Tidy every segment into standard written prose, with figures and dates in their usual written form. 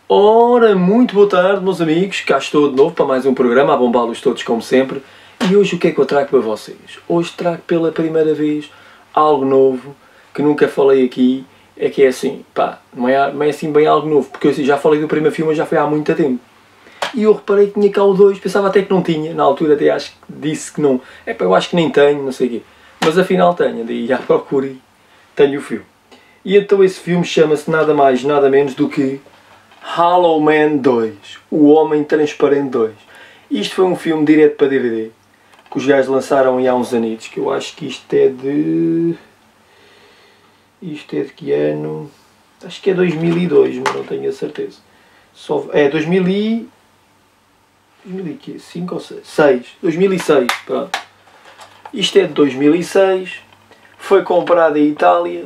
Ora, muito boa tarde, meus amigos, cá estou de novo para mais um programa, a bombá-los todos como sempre. E hoje o que é que eu trago para vocês? Hoje trago pela primeira vez algo novo, que nunca falei aqui, é que é assim, pá, não é assim bem algo novo, porque eu já falei do primeiro filme, já foi há muito tempo. E eu reparei que tinha cá o 2, pensava até que não tinha, na altura até acho que disse que não, eu acho que nem tenho, não sei o quê. Mas afinal tenho, daí já procurei, tenho o filme. E então esse filme chama-se nada mais, nada menos do que Hollow Man 2, O Homem Transparente 2. Isto foi um filme direto para DVD, que os gajos lançaram há uns anitos, que eu acho que isto é de... Isto é de que ano? Acho que é 2002, mas não tenho a certeza. É 2005 ou 6? 2006, pronto. Isto é de 2006, foi comprado em Itália.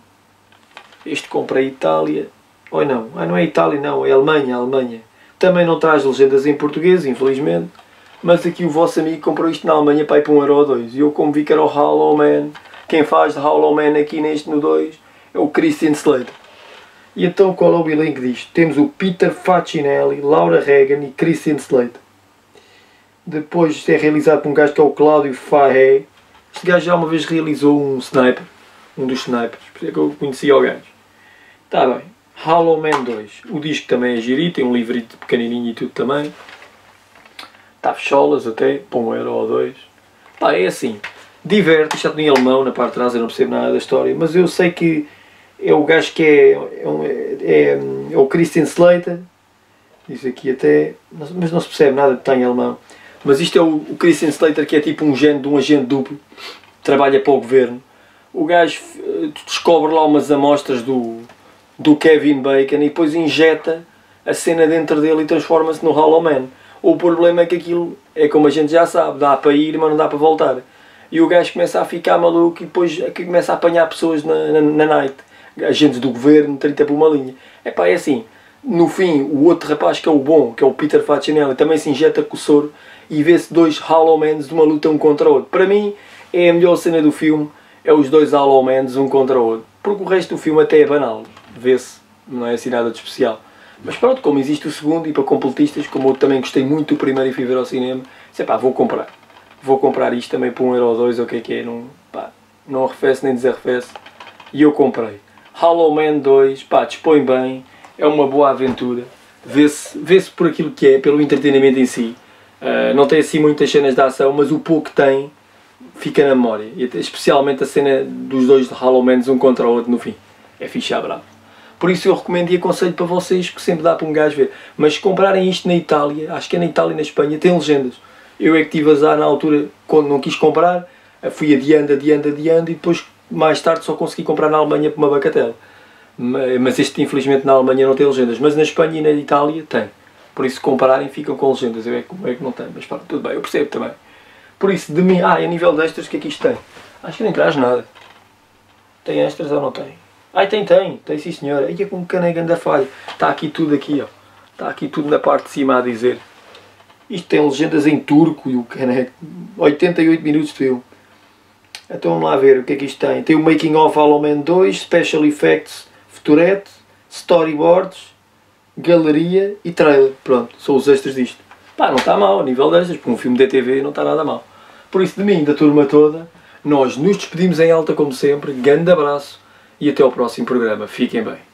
Este comprei em Itália. Ou não, não é Itália não, é Alemanha. Também não traz legendas em português, infelizmente. Mas aqui o vosso amigo comprou isto na Alemanha para ir para 1 euro ou 2. E eu, como vi que era o Hollow Man, quem faz de Hollow Man aqui neste no 2 é o Christian Slater. E então qual é o elenco disto? Temos o Peter Facinelli, Laura Regan e Christian Slater. Depois isto é realizado por um gajo que é o Cláudio Farré. Este gajo já uma vez realizou um sniper, um dos snipers, por isso é que eu conhecia o gajo. Está bem. Hollow Man 2. O disco também é giro, tem um livrito pequenininho e tudo também. Está fecholas até, para 1 euro ou 2. Pá, é assim, diverte, isto está em alemão na parte de trás, eu não percebo nada da história, mas eu sei que é o gajo que é o Christian Slater, diz aqui até, mas não se percebe nada que está em alemão. Mas isto é o Christian Slater, que é tipo um género de um agente duplo, trabalha para o governo. O gajo descobre lá umas amostras do Kevin Bacon e depois injeta a cena dentro dele e transforma-se no Hollow Man. O problema é que aquilo é como a gente já sabe, dá para ir mas não dá para voltar. E o gajo começa a ficar maluco e depois começa a apanhar pessoas na night, agentes do governo, 30 por uma linha. É assim, no fim o outro rapaz que é o bom, que é o Peter Facinelli, também se injeta com o soro e vê-se dois Hollow Mans de uma luta um contra o outro. Para mim é a melhor cena do filme, é os dois Hollow Mans um contra o outro, porque o resto do filme até é banal, vê-se, não é assim nada de especial. Mas pronto, como existe o segundo, e para completistas, como eu também gostei muito do primeiro e fui ver ao cinema, disse, pá, vou comprar. Vou comprar isto também por 1 euro ou 2, ou o que é, não arrefece nem desarrefece. E eu comprei. Hollow Man 2, pá, dispõe bem, é uma boa aventura. Vê-se por aquilo que é, pelo entretenimento em si. Não tem assim muitas cenas de ação, mas o pouco que tem, fica na memória. E especialmente a cena dos dois de Hollow Mans um contra o outro no fim. É fixe à brava. Por isso eu recomendo e aconselho para vocês, que sempre dá para um gajo ver. Mas se comprarem isto na Itália, acho que é na Itália e na Espanha, tem legendas. Eu é que tive azar na altura, quando não quis comprar, fui adiando e depois mais tarde só consegui comprar na Alemanha por uma bacatela. Mas este infelizmente na Alemanha não tem legendas, mas na Espanha e na Itália tem. Por isso se comprarem ficam com legendas, eu é que não tenho, mas pá, tudo bem, eu percebo também. Por isso, de mim, a nível de extras, o que é que isto tem? Acho que nem traz nada. Tem extras ou não tem? Tem sim senhora. Aí é com um caneco da falha. Está aqui tudo aqui, ó. Está aqui tudo na parte de cima a dizer. Isto tem legendas em turco e o caneco. 88 minutos de filme. Então vamos lá ver o que é que isto tem. Tem o Making of Hollow Man 2, Special Effects, Futurette, Storyboards, Galeria e Trailer. Pronto, são os extras disto. Pá, não está mal a nível de extras, porque um filme de TV não está nada mal. Por isso, de mim, da turma toda, nós nos despedimos em alta como sempre. Grande abraço. E até ao próximo programa. Fiquem bem.